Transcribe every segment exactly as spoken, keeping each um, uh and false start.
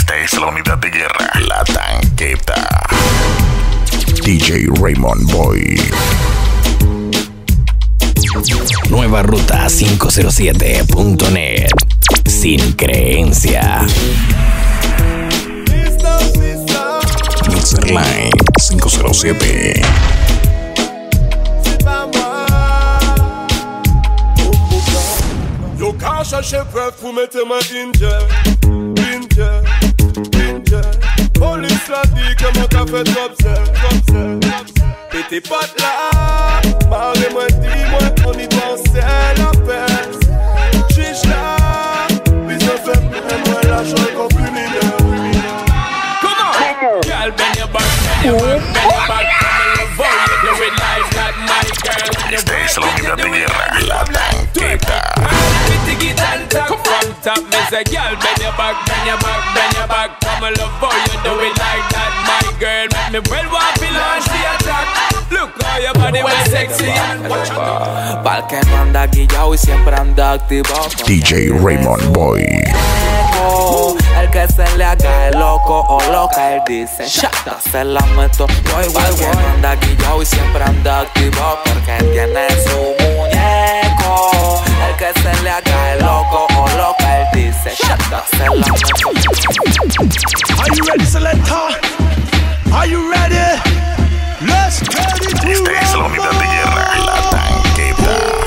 Esta es la unidad de guerra, La Tanqueta. D J Raymond Boy. Nueva Ruta cinco cero siete punto net. Sin creencia. Mixerline cinco cero siete. Yo cache chez prêt pour mettre ma India, India, India. Police l'a dit que mon café top c'est, top c'est. Et t'es pas là, parlez-moi, dis-moi, on y dansait la paix. Chiche là, puis ça fait moi l'argent qu'on plus mineur. Comment? Girl, bend your back, bend your back, bend your back. Come and love you, do it like that, my girl. Esta es la unidad de guerra, La Tanqueta. From top, me say, girl, bend your back, bend your back, bend your back. Come and love how you do it like that, my girl. Make me well want to launch the attack. Look how your body was sexy and watch out. Pa'l que no anda guillao y siempre anda activo. D J Raymond Boy. El que se le haga el loco o loca, él dice, shata, se la meto. Voy, voy, voy. No anda guillao y siempre anda activo porque tiene su muñeco. El que se le haga el loco o loca, él dice, shata, se la meto. Are you ready, Selector? Are you ready? Let's get it. Esta es la unidad de guerra, La Tanqueta.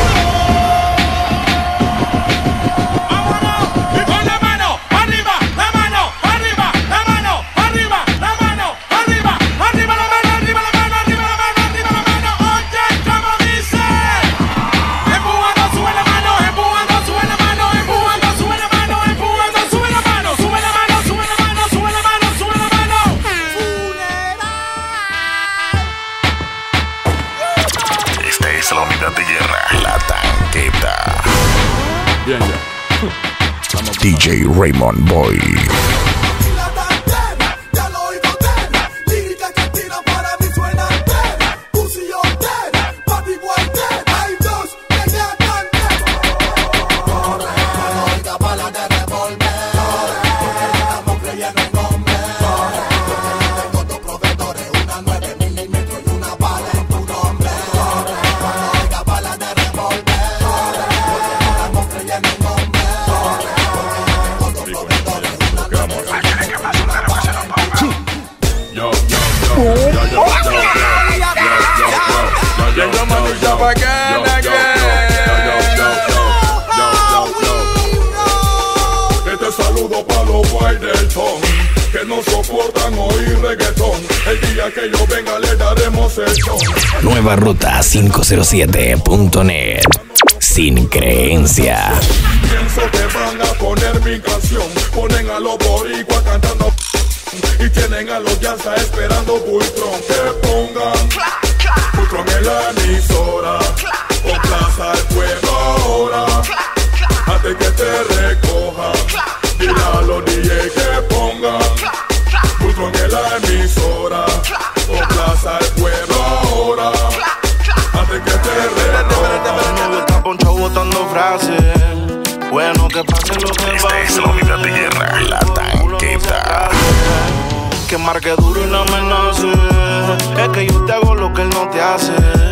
La unidad de guerra, La Tanqueta. Bien, ya. D J Raymond Boy. Este saludo para los guay del ton que no soportan oír reggaetón. El día que yo venga le daremos el show. Nueva Ruta cinco cero siete punto net. Sin creencia. Pienso que van a poner mi canción. Ponen a los boricuas cantando y tienen a los Yasa esperando Bultron. Que pongan Bultron en la emisora. Complaza al pueblo ahora antes que te recoja. Dile a los D J que pongan Bultron en la emisora. Complaza al pueblo ahora antes que te recoja. Está ponchado botando frases. Bueno, que pase lo que Esta es la unidad de guerra, La Tanqueta. Que marque duro y no amenace. Es que yo te hago lo que él no te hace.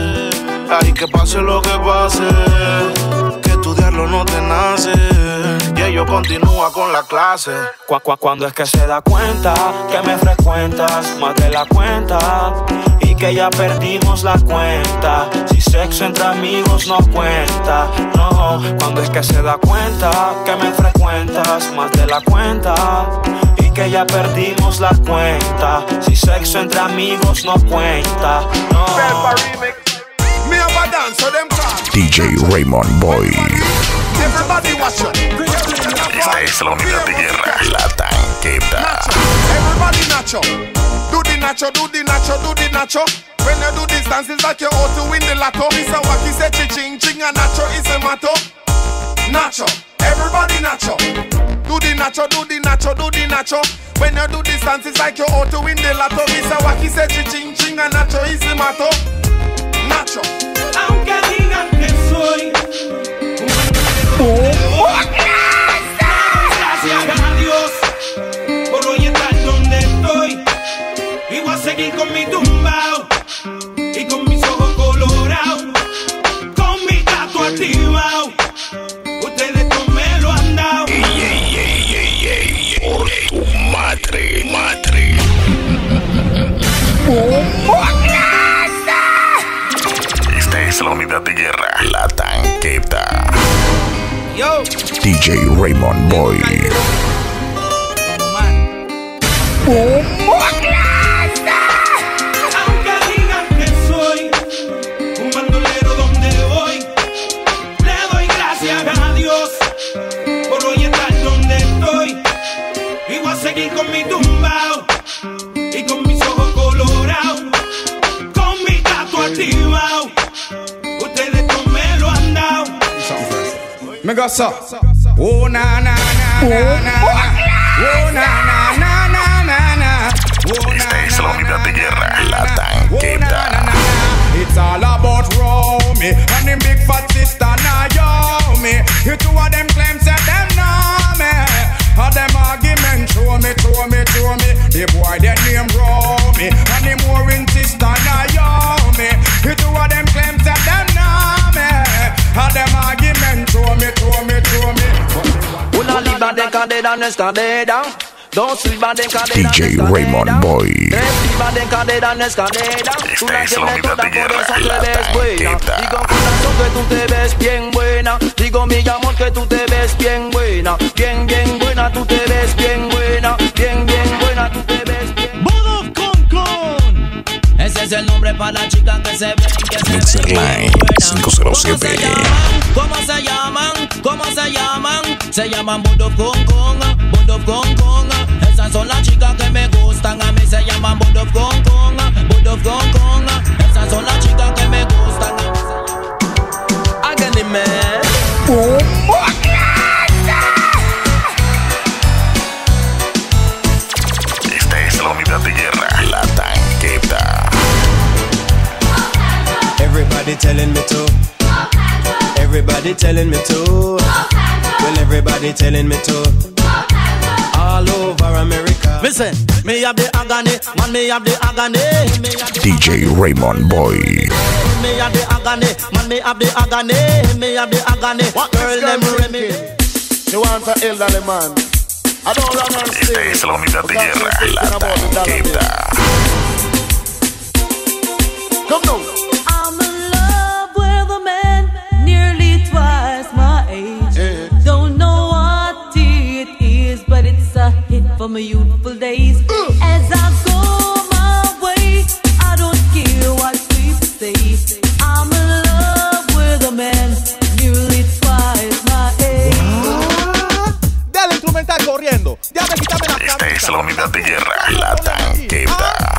Ay, que pase lo que pase, que estudiarlo no te nace. Y ello continúa con la clase. Cu -cu Cuando es que se da cuenta que me frecuentas más de la cuenta y que ya perdimos la cuenta. Si sexo entre amigos no cuenta, no. Cuando es que se da cuenta que me frecuentas más de la cuenta y que ya perdimos la cuenta. Si sexo entre amigos no cuenta, no. Me have a dance so them can. D J Raymond Boy. Everybody watch it. Esta es la unidad de guerra, La Tanqueta. Everybody nacho. Do the nacho, do the nacho, do the nacho. When you do these dances like you're out to win the lotto. It's a wacky say ching ching and nacho is a motto. Nacho. Everybody nacho. Do the nacho, do the nacho, do the nacho. When you do these dances like you're out to win the lotto. It's a wacky say ching ching and nacho is a motto. Nacho. Aunque digan que soy un... Gracias a Dios D J Raymond Boy. Aunque digan que soy un bandolero donde voy, le doy gracias a Dios por hoy estar donde estoy. Y voy a seguir con mi tumbao y con mis ojos colorados, con mi gato activado. Ustedes no me lo han dado. Me go so. Oh na na na na na. Oh na na na na na na. Esta es la unidad de guerra, la tanqueta. It's all about Romy and them big fat sister Naomi. You two of them claims that them know me. All them argument show me, show me, show me. The boy that name Romy and them warring sister Naomi. You two of them claims that them know me. All them argument show me, show me, show me. Una liba de cadera no es cadera. Dos libas de cadera D J Raymond Boy. Tres libas de cadera no es cadera. Tú la Esta es la tienes unidad toda, de por guerra, eso la te ves buena. tanqueta. Digo corazón que tú te ves bien buena. Digo mi amor que tú te ves bien buena. Bien, bien buena, tú te ves bien buena. Bien, bien buena, tú te ves bien. Bodo con con. Ese es el nombre para la chica que se ve, que se Mixer ve Line bien buena. cinco cero siete. ¿Cómo se llaman? ¿Cómo se llaman? Se llaman Bodo con con. Bodo con con. Esas son las chicas que me gustan. A mí se llaman Bodo con con. Bodo con con. Esas son las chicas que me gustan. Háganme. Esta es la unidad de guerra, la tanqueta. Everybody telling me to. Everybody telling me to. Well, everybody telling me to. All over America. Listen, me have the agony, man, me have the agony. Me have the D J Raymond Boy. Me have the agony, man, me have the agony. Me have the agony. What girl them remedy? You want to elderly man? I don't want to Esta es la unidad de guerra, la tanqueta. Come down. I'm in love with a man nearly twice my age. Yeah. Don't know what it is, but it's a hit for my youthful days. As I go my way, I don't care what people say. I'm in love with a man nearly twice my age. Dale instrumental corriendo. Déjame quitarme la Esta es la unidad de guerra, la tanqueta.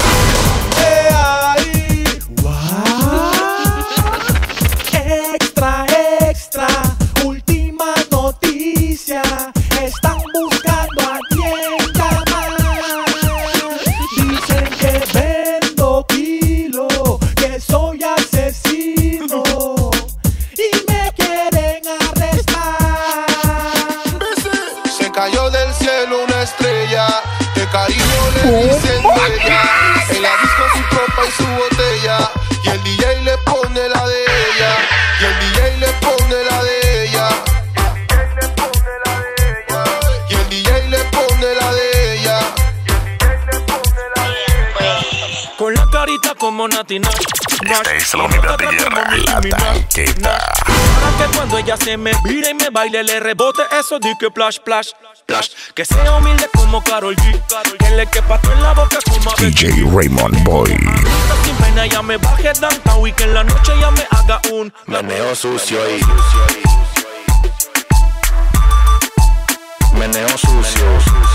Extra, extra, última noticia. Están buscando a quien llamar. Dicen que vendo kilo, que soy asesino y me quieren arrestar. Se cayó del cielo una estrella, de cariño le dicen ella. En la disco su copa y su botella, y el D J le pone la de ella, y el D J le pone la de ella, y el D J le pone la de ella. Con la carita como Natina. Esta es la unidad de guerra, la tanqueta. Para que cuando ella se me vire y me baile le rebote eso di que plash, plash, plash. Que sea humilde como Karol G, que le quepa todo en la boca como a D J Raymond Boy. sin pena ya me baje downtown y que en la noche ya me haga un meneo sucio y meneo sucio.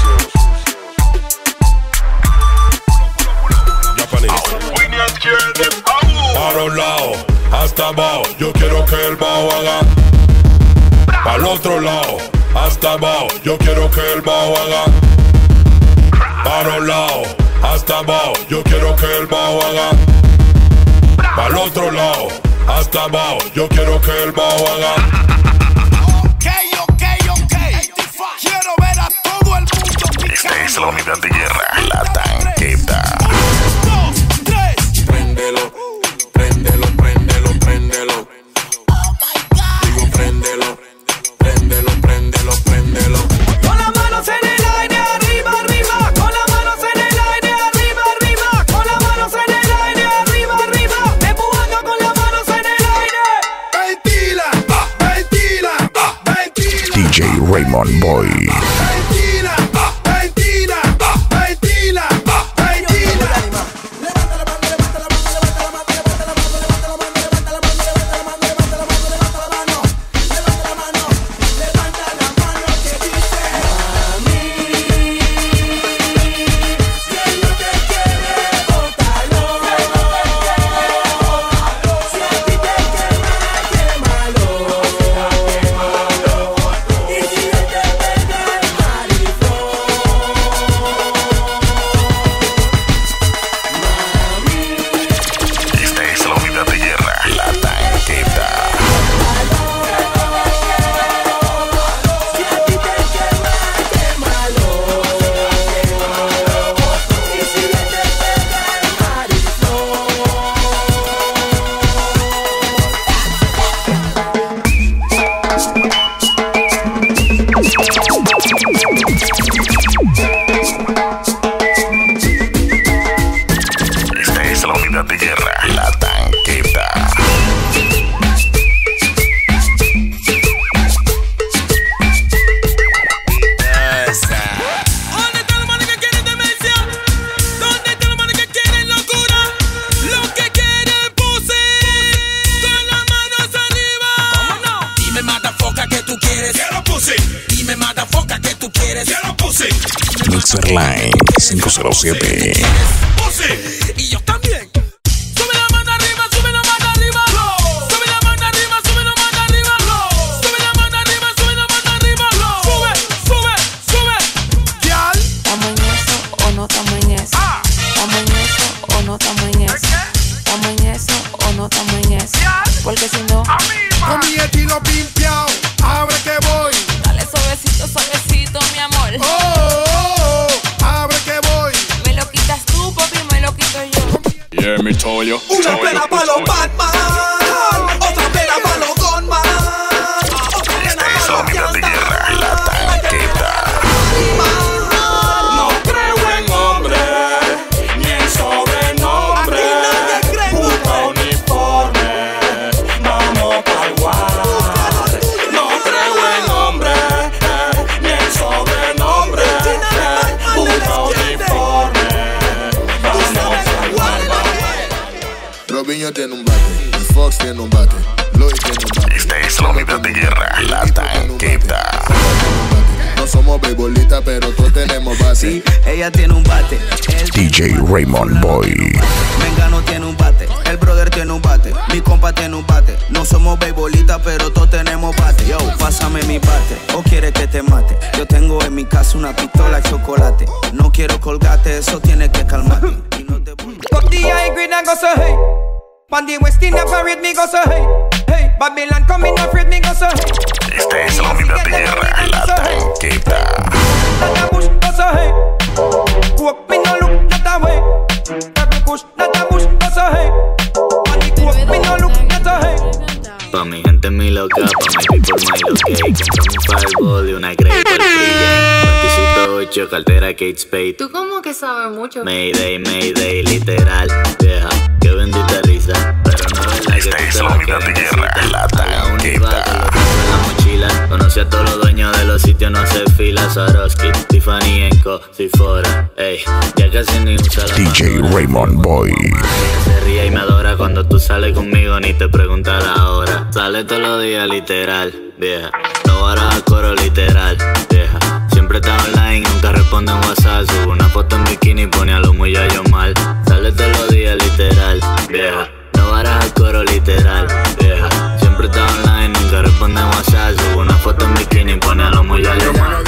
Para un lado, hasta abajo, yo quiero que el bajo haga. Para el otro lado, hasta abajo, yo quiero que el bajo haga. Para un lado, hasta abajo, yo quiero que el bajo haga. Para el otro lado, hasta abajo, yo quiero que el bajo haga. Ok, ok, ok. Quiero ver a todo el mundo picando. Esta es la unidad de guerra, la tanqueta. Dos, tres. Préndelo, préndelo, préndelo, préndelo. Oh my God. Digo préndelo, préndelo, préndelo, préndelo. Con las manos en el aire, arriba, arriba. Con las manos en el aire, arriba, arriba. Con las manos en el aire, arriba, arriba. Empujando con las manos en el aire. Ventila, ventila, ventila. D J Quiero pussy. Mixerline cinco cero siete. Pussy. Y yo también. Sube la mano arriba, sube la mano arriba. Sube la mano arriba, sube la mano arriba. Sube la mano arriba, sube la mano arriba. Sube, sube, sube. Girl. ¿Estamos en eso o no estamos en eso? ¿Estamos en eso o no estamos en eso? ¿Estamos en eso o no estamos en eso? Porque si no, con mi estilo pimpeado, abre que voy. Dale suavecito, suavecito, mi amor. Oh, oh, oh, abre que voy. Me lo quitas tú, papi, me lo quito yo. Yeah, me told you. Una pena para los Batman, otra pena para los Gunman. Esta es la unidad de guerra, la tanqueta. No creo en hombre, ni en sobrenombre. Busca uniforme, vamos pa'l guar. No creo en hombre, ni en sobrenombre. Busca uniforme, vamos pa'l guar. Robinho tiene un bate, Fox tiene un bate, Lloyd tiene un bate. Esta es la unidad de guerra, la tanqueta. No somos beisbolistas, pero todos tenemos bate. Sí, ella tiene un bate. D J Raymond Boy. Mengano tiene un bate, el brother tiene un bate, mi compa tiene un bate. No somos beisbolistas, pero todos tenemos bate. Yo, pásame mi bate, o quieres que te mate. Yo tengo en mi casa una pistola de chocolate. No quiero colgarte, eso tiene que calmarte. Y no te voy. Got the high grade and go so hey. Pan the West Indian parade me go so hey. Hey, Babylon coming afraid me go so hey. Esta es la unidad de guerra, la tanqueta. Not a bush go so hey. Coke me no look not a way. Every push not a bush go so hey. Pan the coke me no look not a hey. Pa' mi gente mi loca, pa' my people my locate. Comprame un fireball y una grey para el pregame. Panticito ocho, cartera Kate Spade. Tú como que sabes mucho. Mayday, mayday, literal. Vieja, qué bendita risa. Pero no es verdad que Esta tú es te la la unidad de guerra, la tanqueta. en la mochila. Conoce a todos los dueños de los sitios, no hace fila. Swarovski, Tiffany Enco, si fuera. Ey, ya casi ni usa la D J Raymond Boy. se ríe y me adora cuando tú sales conmigo, ni te pregunta la hora. Sale todos los días, literal, vieja. No varas a coro, literal, vieja. Siempre está online, nunca responde en WhatsApp. Subo una foto en bikini y pone al humo y ya yo mal. Sale todos los días, literal, vieja. No varas a coro, literal, vieja. Siempre está online, nunca responde en WhatsApp. Subo una foto en bikini y pone al humo y ya yo mal.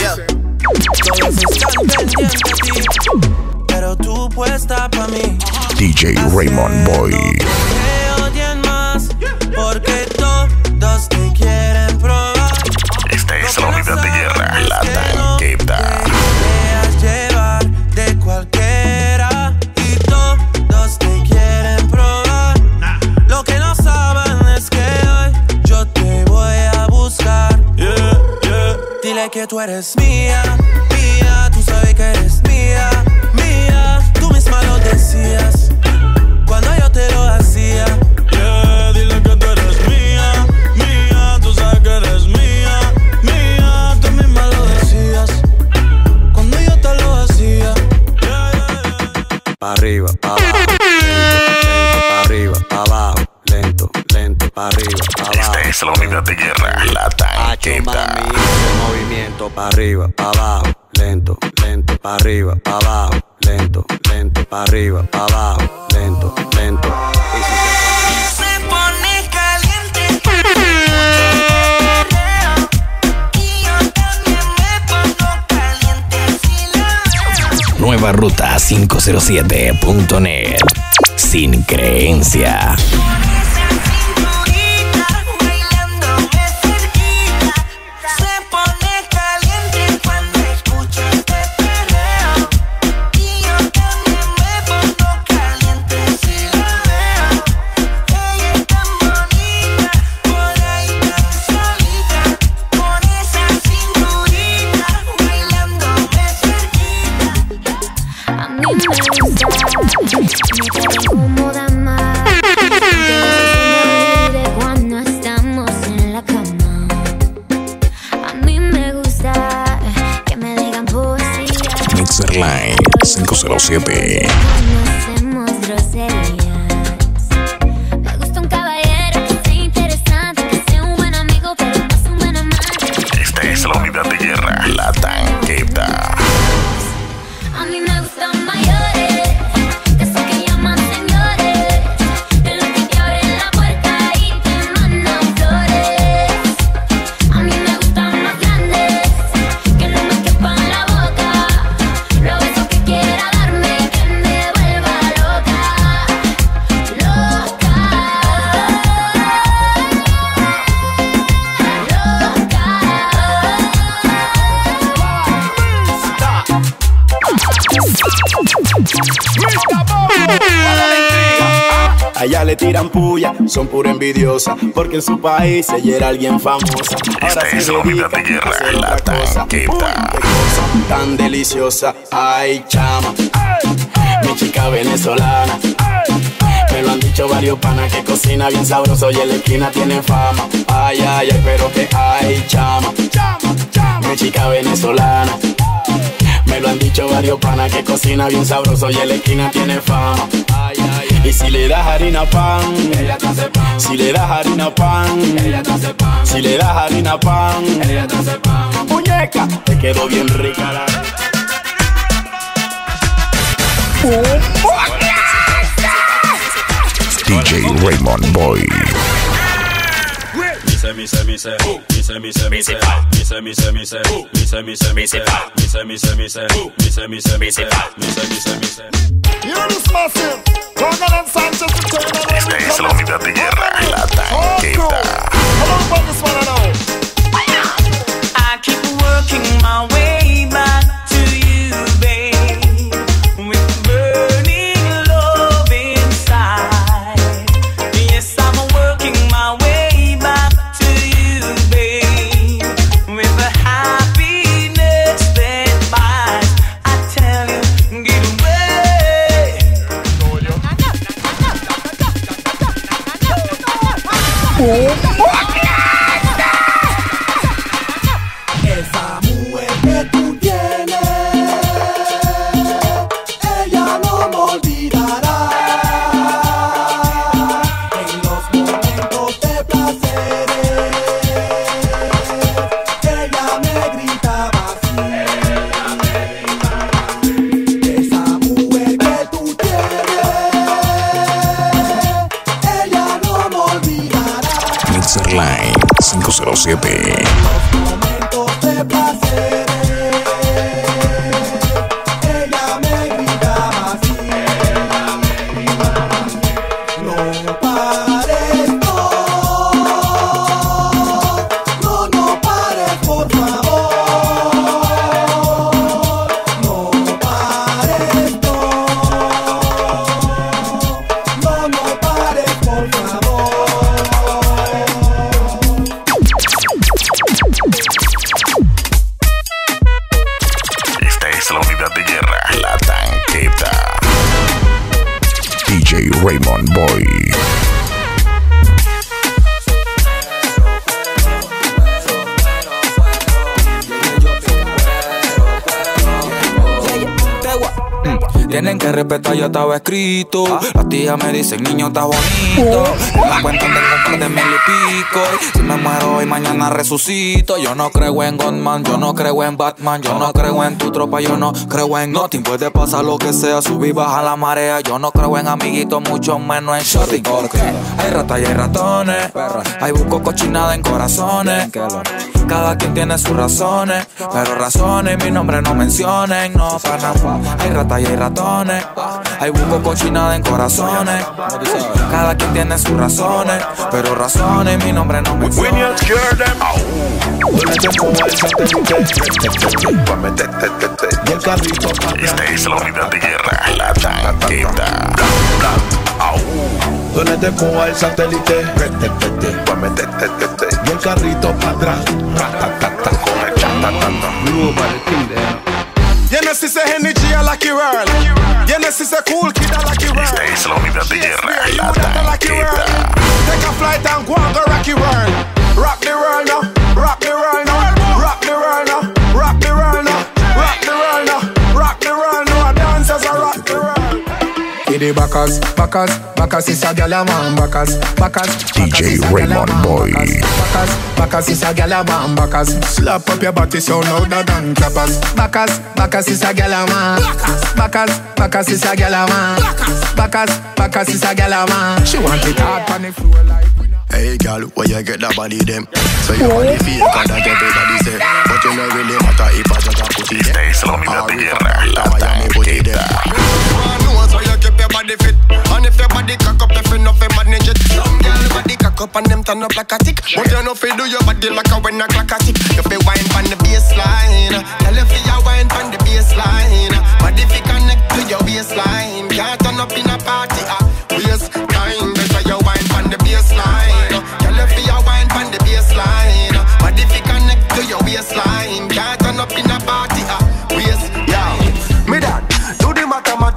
Todos están pendientes de ti, pero tú puesta pa' mí. D J Raymond Boy. Te odian más, porque todos te quieren probar. Esta es la unidad de guerra, la tanqueta. Te dejas llevar de cualquiera y todos te quieren probar. Lo que no saben es que hoy yo te voy a buscar. Yeah, yeah. Dile que tú eres mía, mía. Tú sabes que eres mía, mía. Tú misma lo decías cuando yo te lo hacía. Yeah, dile que tú eres mía, mía. Tú sabes que eres mía, mía. Tú misma lo decías cuando yo te lo hacía. Yeah, yeah, yeah. Pa' arriba, pa' abajo, lento, pa' arriba, pa' abajo, lento, lento, pa' arriba, pa' abajo. Esta es la unidad de guerra, la tanqueta. Movimiento pa' arriba, pa' abajo, lento, lento, pa' arriba, pa' abajo, lento, lento, pa' arriba, pa' abajo, lento, lento. Y si te Se pone caliente y yo también me pongo caliente si la veo. Nueva ruta cinco cero siete punto net. Sin creencia. Se pone caliente cuando escucho este perreo y yo también me pongo caliente si la veo. Ella es tan bonita, por ahí tan solita, con esa cinturita, bailándome cerquita. A mí me gusta, me te incomoda más. Que se me olvide cuando estamos en la cama. A mí me gusta que me digan poesía. Mixerline cinco cero siete. Cuando hacemos groserías. Me gusta un caballero que sea interesante, que sea un buen amigo, pero no es un buen amante. Esta es la unidad de guerra, la tanqueta. A ella le tiran puya, son pura envidiosa, porque en su país ella era alguien famosa. Ahora se dedica a hacer otra cosa. Uy, qué cosa tan deliciosa. Ay, chama, mi chica venezolana. Me lo han dicho varios panas que cocina bien sabroso y en la esquina tiene fama. Ay, ay, ay, pero que ay, chama, mi chica venezolana. Me lo han dicho varios panas que cocina bien sabroso y en la esquina tiene fama. Ay, ay, ay. Y si le das harina pan, ella te hace pan. Si le das harina pan, ella te hace pan. Si le das harina pan, ella te hace pan. Muñeca, te quedó bien rica la. D J Raymond Boy. Mise, mise, mise, mise, mise, mise, mise, mise, mise, mise, mise, mise, mise, mise, mise, mise, mise, mise, mise. You're this massive. Conan and Sanchez to turn on. Esta es la unidad de guerra, la tanqueta. How long about this one now? I keep working my way back to you, babe, with burning love inside. Yes, I'm working my way back to you, babe, with the happiness that buys. I tell you, get away. Esa mujer que tú tienes, ella no me olvidará. En los momentos de placer, ella me gritaba así. Esa mujer que tú tienes, ella no me olvidará. Mixerline cinco cero siete. De placer, ella me gritaba así. No pares, no, no, no pares, por favor. No pares, no, no, no pares, por favor. La unidad de guerra, la tanqueta. D J Raymond Boy. Tienen que respetar, ya estaba escrito. Las tías me dicen, niño, está bonito. Me cuentan de un par de mil y pico. Si me muero hoy, mañana resucito. Yo no creo en Godman, yo no creo en Batman. Yo no creo en tu tropa, yo no creo en nothing. Puede pasar lo que sea, subir, baja la marea. Yo no creo en amiguitos, mucho menos en shorty. Porque hay ratas y hay ratones. Hay busco cochinada en corazones. Cada quien tiene sus razones, pero razones mi nombre no mencionen. No, para hay ratas y hay ratones. Hay busco cochinada en corazones. Cada quien tiene sus razones, pero razones mi nombre no mencionen. Y el carrito. Esta es la unidad de guerra, la tanqueta. Donde te coja el satélite, y el carrito para atrás. Yes, it's a Henny G, I like you world. Yes, it's a cool kid, I like you world. Esta es la unidad de guerra, la tanqueta. Take a flight and go and go rock your world. Rock the world now, rock the world now, rock the world now, rock the world now, rock the world now, rock the world now. Dancers are rock the world. Kiddy Bacchus, Bacchus, Bacchus is a gyal a man, Bacchus, Bacchus, D J Raymond Boy. Bacchus, Bacchus is a gyal a man, Bacchus. Slap up your body so louder than clappers. Bacchus, Bacchus is a gyal a man. Bacchus, Bacchus is a gyal a man. Bacchus, Bacchus is a gyal a man. She want it hard on the floor like. Hey girl, where you get that body them? So you body feel cause that everybody say. But you know really matter if I just a put it there. Esta es la unidad de guerra, la tanqueta. So you keep your body fit. And if your body cock up, if you know fi manage it. Some girl body cock up and them turn up like a tick. But you know fi do your body like a when a clock a tick. You fi wine pon the baseline. Tell you fi you wine pon the baseline. Body fi connect to your waistline.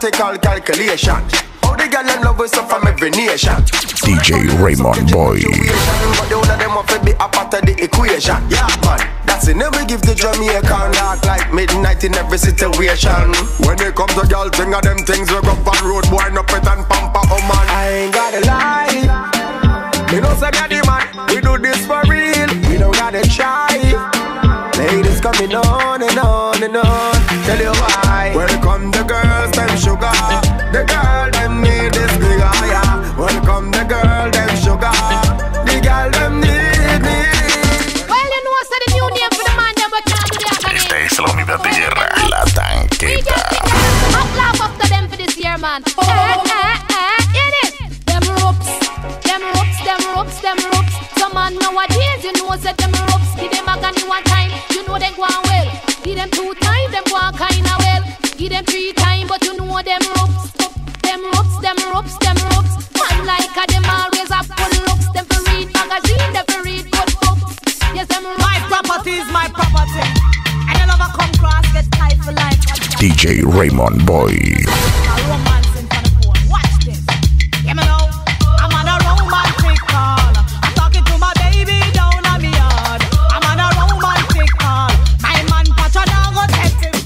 mathematical calculation. All the girl them love us up from every nation. D J Raymond Boy. But the one of them want to be a part of the equation. Yeah, man. That's it. Never give the Jamaican dark like midnight in every situation. When it comes to girl thing of them things, we go on road boy, no pet and pamper, oh man. I ain't gotta lie. Me know say me the man. We do this for real. We don't gotta try. Ladies coming on and on and on. Tell you why. Welcome the girls, them sugar. The girl them need this bigger, yeah. Welcome the girl, them sugar. The girl them need me. Well, you know, so the new name for the man, them we can't do that. Esta es la unidad de guerra, la tanqueta. I'll laugh after them for this year, man. Oh, eh, eh, eh, it is. Them ropes, them ropes, them ropes, them ropes. Some man nowadays, you know, say them ropes. Give them a gun one time, you know they go on well. Give them two times, them go on kinda well. Give them three times, but you know them ropes. Them ropes, them ropes, them ropes. Man like a them always have good looks. Them for read magazine, them for read good books. Yes, them ropes. My property is my property. And you never come cross, get tight for life. D J Raymond Boy. Romance in front of phone. Watch this. Hear me now. I'm on a romantic call. I'm talking to my baby down on me yard. I'm on a romantic call. My man Pacha now go text him.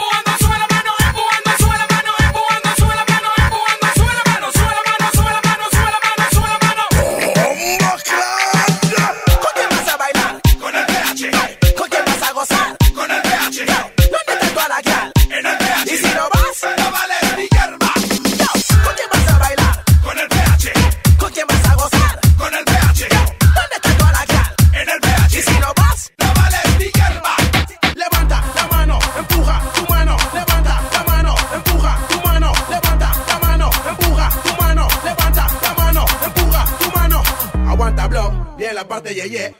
Parte yeah, yeah.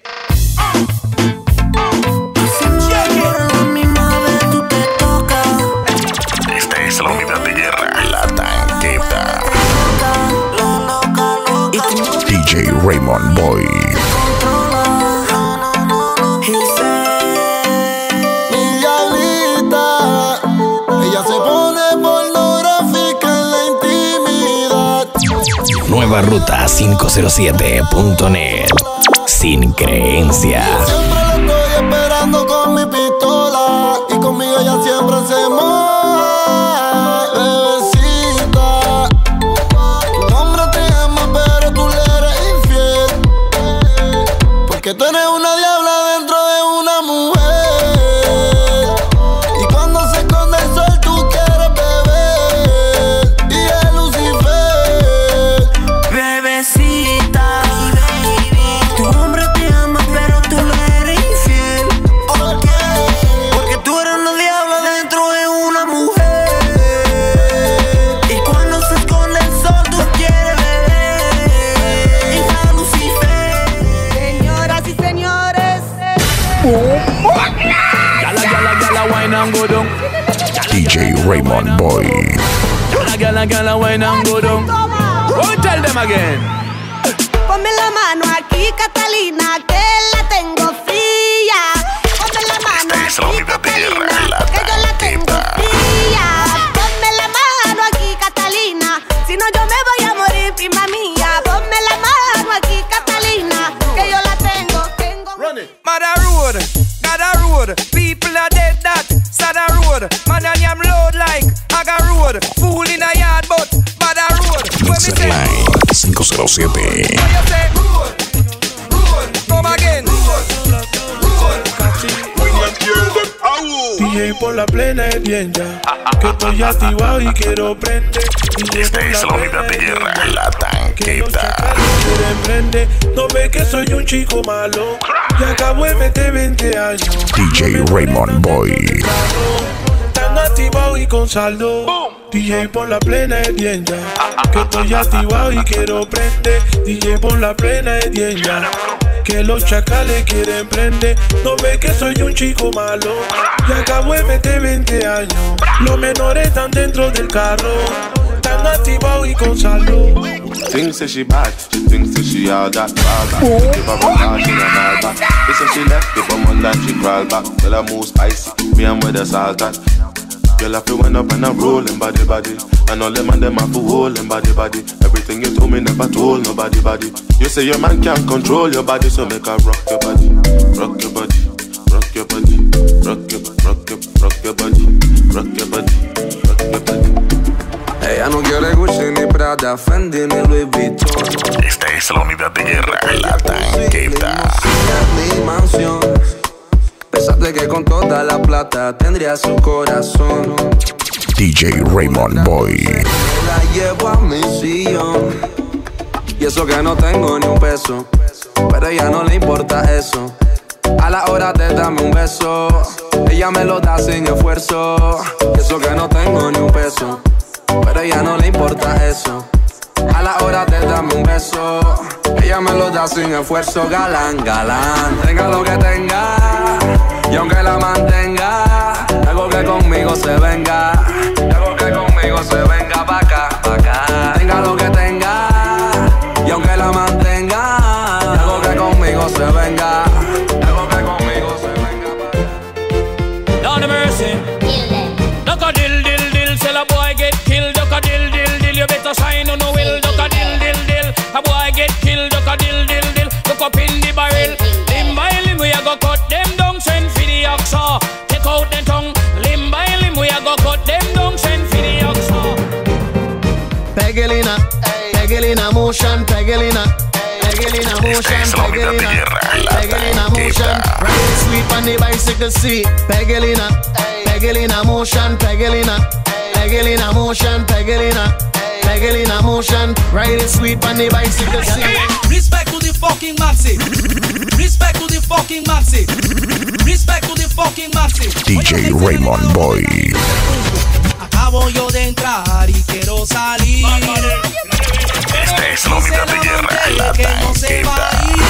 Esta es la unidad de guerra, la tanqueta. D J Raymond Boy. Mi diablita, ella se pone pornográfica en la intimidad. Nueva ruta cinco cero siete punto net. Sin creencia. Siempre la estoy esperando con mi pistola y conmigo ella siempre se moja. Bebecita, tu hombre te ama pero tú le eres infiel, porque tú eres una diabla dentro de una mujer. Y cuando se esconde el sol tú quieres beber y es Lucifer. Bebecita, D J Raymond Boy. Gala, gala, gala, wine and go down. Go tell them again. Ponme la mano aquí, Catalina, que la tengo fría. Ponme la mano aquí, Catalina, que yo la tengo fría. Ponme la mano aquí, Catalina, si no yo me voy a morir, prima mía. Ponme la mano aquí, Catalina, que yo la tengo, tengo. Run it. Mother road, got road, people are dead that. Sada road, man and yam load like Aga road, fool in a yard but Bada road. Mixer Line cinco cero siete. Come again. D J por la plena es bien ya, que estoy activado y quiero prender. Esta es la unidad de guerra, la tanqueta. No ve que soy un chico malo y acabo de meter veinte años. D J Raymond Boy. Tan activado y con saldo. D J por la plena es bien ya, que estoy activado y quiero prender. D J por la plena es bien ya, que los chacales quieren prender. No ve que soy un chico malo y acabo de meter veinte años. Los menores están dentro del carro, tan activado y con salud. Things say she bad, she thinks that she all that, all that. Give her a car, she not all back. This say she left, give her one time she crawl back. Tell her move spicy, me and where the salt at. Girl, I feel went up and I'm rolling body body. And all them and them have to hold them body body. Everything you told me never told nobody body. You say your man can't control your body, so make her rock your body, rock your body, rock your body, rock your rock your rock your body, rock your body, rock your body. Ella no quiere Gucci ni Prada, Fendi ni Louis Vuitton. Esta es la unidad de guerra, la tanqueta. Mi mansión, pensaste que con toda la plata tendría su corazón. D J Raymond Boy. La llevo a mi sillón. Y eso que no tengo ni un peso, pero a ella no le importa eso. A la hora de darme un beso, ella me lo da sin esfuerzo. Y eso que no tengo ni un peso, pero a ella no le importa eso. A la hora de darme un beso, ella me lo da sin esfuerzo. Galán, galán, tenga lo que tenga, y aunque la mantenga, algo que conmigo se venga, algo que conmigo se venga pa' acá, pa' acá. Tenga lo que tenga, y aunque la mantenga, algo que conmigo se venga, algo que conmigo se venga. Lord of mercy, duck a dill dill dill, till a boy get killed. Duck a dill dill dill, you better sign on no will. Duck a dill dill dill, a boy get killed. Duck a dill dill dill, look up in the barrel. Limb by limb we a go cut them down, send for the oxa. Take out the tongue. Limb by limb we a go cut them down, send for the oxa. Pegelina, Pegelina motion, Pegelina, Pegelina motion, Pegelina, Pegelina motion. Ride sweep on the bicycle seat. Pegelina, Pegelina motion, Pegelina, Pegelina motion, Pegelina, Pegelina motion. Ride it sweep on the bicycle seat. Respect to the fucking Maxi. Respect to the fucking Maxi. Respect to the fucking Maxi. D J Raymond Boy. Acabo yo de entrar y quiero salir. Esta es la unidad de guerra, la tanqueta.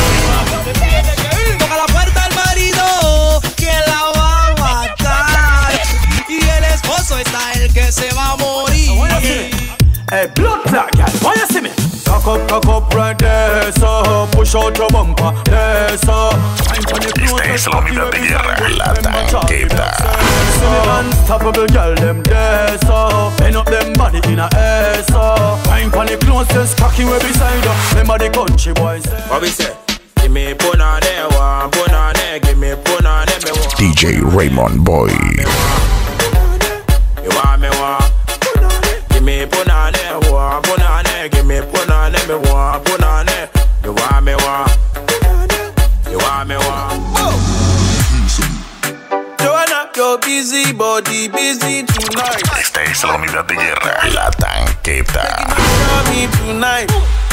Toca la puerta al marido que la va a matar. Y el esposo está el que se va a morir. Hey, blood clot, girl, why you see me? Cock up, cock up right there, so push out your bumper, there, so. Esta es la unidad de guerra, la tanqueta. Unstoppable girl, them there, so. Bend up them body in a air, so. Time for the closest cocky way beside her. Remember the country boys. What we say? Give me put on there, one, put on there, give me put on there, me want. D J Raymond Boy. You want me want? Give me put on there, one, put on there, give me put on there, me want, put on there. You want me want? You want me want? Joanna, your busy body busy tonight. Esta es la unidad de guerra, la tanqueta. Me tonight.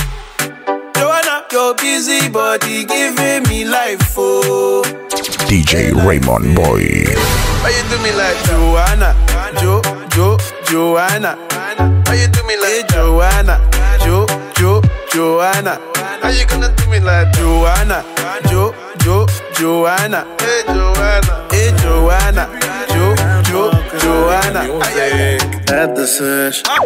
Joanna, your busy body giving me life, oh. D J Raymond Boy. Why you do me like Joanna? Jo, Jo, Joanna. Why you do me like Joanna? Jo, Jo, Joanna. How you gonna do me like Joanna? Jo, Jo, Joanna. Hey Joanna. Hey Joanna. Jo, Jo, Joanna. Es de Sesh. A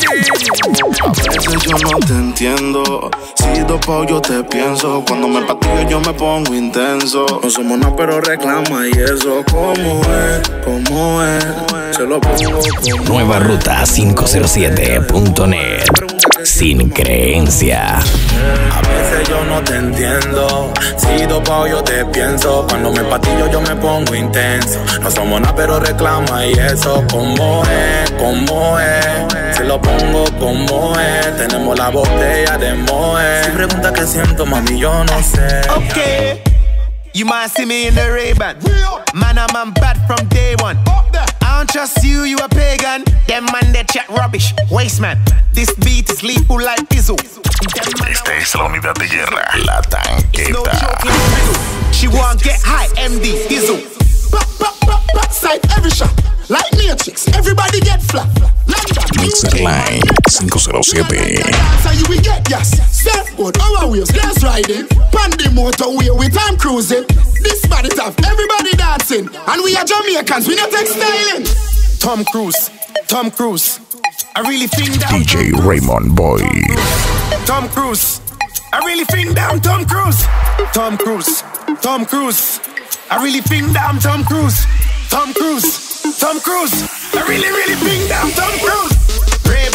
veces yo no te entiendo. Si dopao yo te pienso. Cuando me patillo yo me pongo intenso. No somos nada pero reclama y eso. ¿Cómo es? ¿Cómo es? Se lo pongo como Nueva Ruta cinco cero siete punto net. Sin creencia. A veces yo no te entiendo. Si dopao yo te pienso. Cuando me patillo yo me pongo intenso. No somos nada pero reclama y eso. ¿Cómo es? ¿Cómo es? Se lo pongo como es. Tenemos la botella de Moe. Si pregunta qué siento, mami, yo no sé. Okay, you might see me in the Ray-Ban. Man, I'm, I'm bad from day one. I don't trust you, you a pagan. Them man, they chat rubbish. Waste man, this beat is lethal like Bizzle. Esta es la unidad de guerra, la tanqueta. She won't get high, M D, Dizzle. Back, back, back, backside every shot. Like Matrix, everybody get flat. Mixerline cinco cero siete. So you will get gas. Surfboard, our wheels, gas riding. Pandy motorway with time cruising. This body tough, everybody dancing. And we are Jamaicans, we not take styling. Tom Cruise, Tom Cruise. I really think that D J Raymond Boy. Tom Cruise. I really think that I'm Tom Cruise. Tom Cruise, Tom Cruise. I really think that I'm Tom Cruise. Tom Cruise, Tom Cruise. I really, really think that I'm Tom Cruise. Ray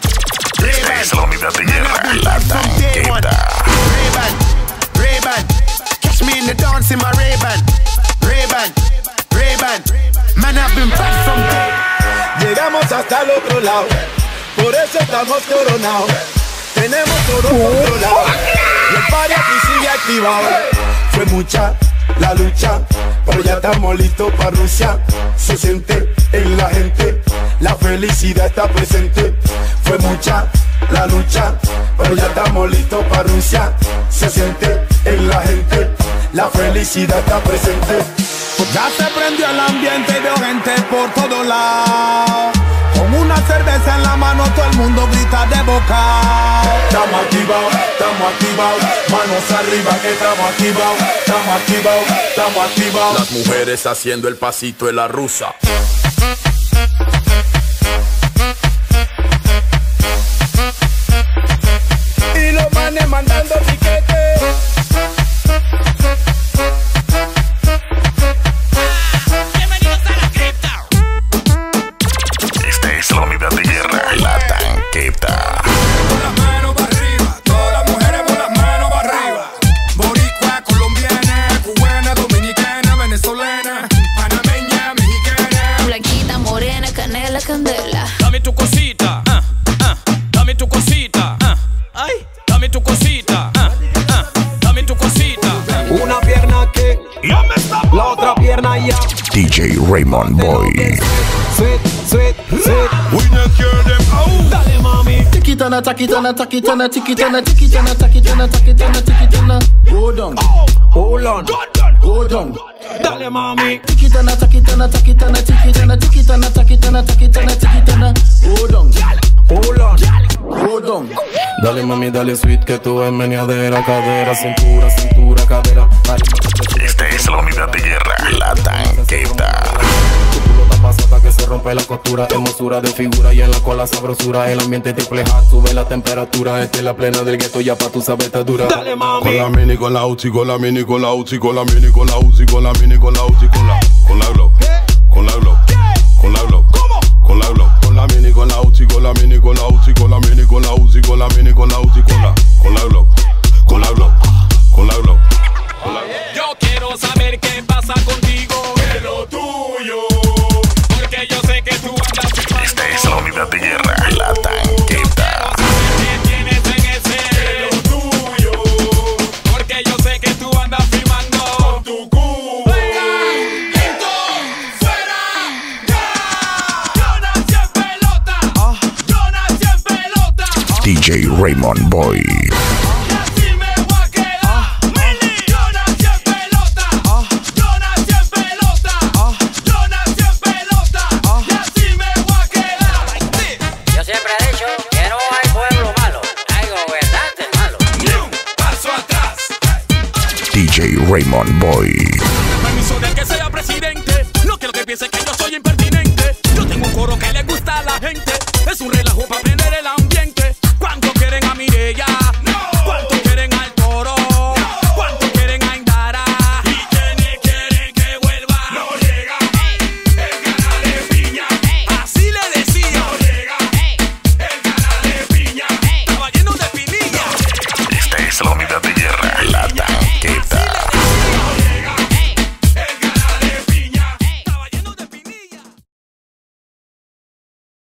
Esta es la unidad de guerra, la tanqueta. Ray-Ban, Ray-Ban, catch me in the dance in my Ray-Ban, Ray-Ban, Ray-Ban, man I've been bad from day. Llegamos hasta el otro lado, por eso estamos coronados. Tenemos todo controlado y el party aquí sigue activado. Fue mucha la lucha, pero ya estamos listos para Rusia. Se siente en la gente, la felicidad está presente. Fue mucha la lucha, pero ya estamos listos para Rusia. Se siente en la gente, la felicidad está presente. Ya se prendió el ambiente y veo gente por todos lados. Con una cerveza en la mano todo el mundo grita de boca. Estamos activados, estamos activados, manos arriba que estamos activados. Estamos activados, estamos activados. Las mujeres haciendo el pasito de la rusa. Y los manes mandando piquetes. La unidad de guerra, la tanqueta. Con las manos para arriba, todas las mujeres con las manos para arriba. Boricua, colombiana, cubana, dominicana, venezolana, panameña, mexicana. Blanquita, morena, canela, candela. Dame tu cosita, ah, ah, dame tu cosita, ah, ay, dame tu cosita, ah, ah, dame tu cosita. Una pierna que, la otra pierna ya. D J Raymond Boy. Sweet, sweet, sweet. We not care them out. Dale mami. Tikitana, takitana, takitana, tikitana, tikitana, takitana, takitana, tikitana. Go down, hold on, go down. Dale mami. Tikitana, takitana, takitana, tikitana, tikitana, takitana, takitana, tikitana. Go down, hold on, go down. Dale mami, dale sweet que tú es meneadera, cadera, cintura, cintura, cadera. Esta es la unidad de guerra, la tanqueta. Pasota que se rompe la costura, hermosura de figura y en la cola sabrosura. El ambiente triple hat, sube la temperatura. Esta es la plena del gueto, ya pa' tu sabeta dura. Dale mami. Con la mini, con la uzi, con la mini, con la uzi, con la mini, con la uzi, con la mini, con la uzi, con la, con la glow, con la glow, con la glow, con la glow, con la mini, con la uzi, con la mini, con la uzi, con la mini, con la uzi, con la mini, con la uzi, con la, con la glow, con la glow, con la glow. Yo quiero saber qué pasa contigo, que es lo tuyo. Porque yo sé que tú andas firmando. Esta es la unidad de guerra, la tanqueta. ¿Qué tienes en ese? Que es lo tuyo. Porque yo sé que tú andas firmando con tu culo. Fuera, esto, fuera, ya. Yo nací en pelota, yo nací en pelota. D J Raymond Boy. D J Raymond Boy. Permiso de que sea presidente. No quiero que piense que yo soy impertinente. Yo tengo un coro que le gusta a la gente. Es un relajo para prender el ambiente. Cuando quieren a Mireya